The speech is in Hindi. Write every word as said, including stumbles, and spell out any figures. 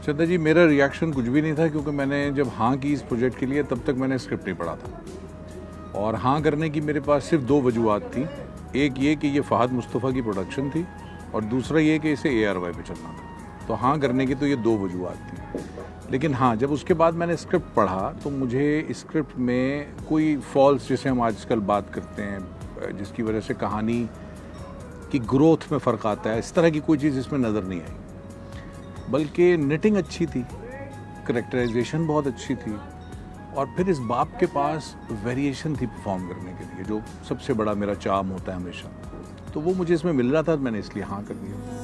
चंदा जी, मेरा रिएक्शन कुछ भी नहीं था, क्योंकि मैंने जब हाँ की इस प्रोजेक्ट के लिए तब तक मैंने स्क्रिप्ट नहीं पढ़ा था। और हाँ करने की मेरे पास सिर्फ दो वजूहत थी। एक ये कि ये फ़हद मुस्तफ़ा की प्रोडक्शन थी, और दूसरा ये कि इसे ए आर वाई पे चलना था। तो हाँ करने की तो ये दो वजूहत थी। लेकिन हाँ, जब उसके बाद मैंने स्क्रिप्ट पढ़ा तो मुझे स्क्रिप्ट में कोई फॉल्स, जैसे हम आजकल बात करते हैं, जिसकी वजह से कहानी की ग्रोथ में फ़र्क आता है, इस तरह की कोई चीज़ इसमें नज़र नहीं आई। बल्कि निटिंग अच्छी थी, करेक्टराइजेशन बहुत अच्छी थी, और फिर इस बाप के पास वेरिएशन थी परफॉर्म करने के लिए, जो सबसे बड़ा मेरा चार्म होता है हमेशा। तो वो मुझे इसमें मिल रहा था, मैंने इसलिए हाँ कर दिया।